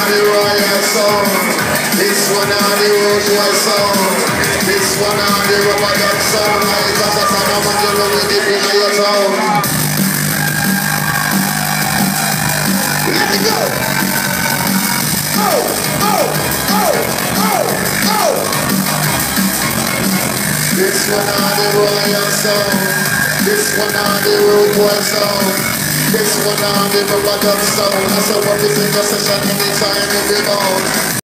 the royal sound. This one on the road boy sound. This one on the rubber duck sound. It's a sound of man you love it deep in your town. Let it go. Oh, oh, oh, oh, oh. This one on the royal sound. This one on the road boy sound. This one on the rubber duck sound. That's a what we think of session anytime every bound.